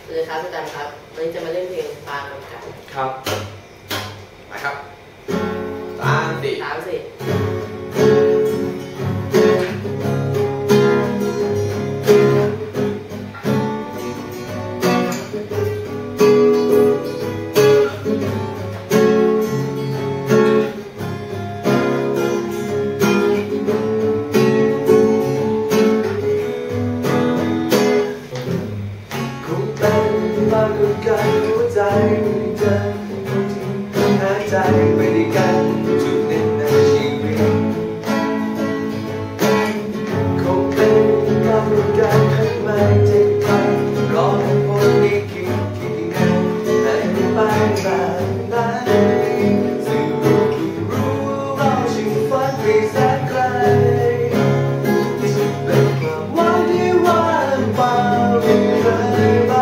สวัสดีครับอาจารย์ครับวันนี้จะมาเล่นเพลงปลากับไก่ครับมาครับ3 4 มากกว่ากันหัวใจไม่เจอคนที่หาใจไปด้วยกันจุดเด่นในชีวิตคงเป็นมากกว่ากันทำไมใจใครรอให้คนนี้คิดยังไงให้ไปแบบนั้นซึ่งรู้เราชิงฝันไปแสนไกลเป็นความหวังที่ว่างเปล่าไม่เคยไป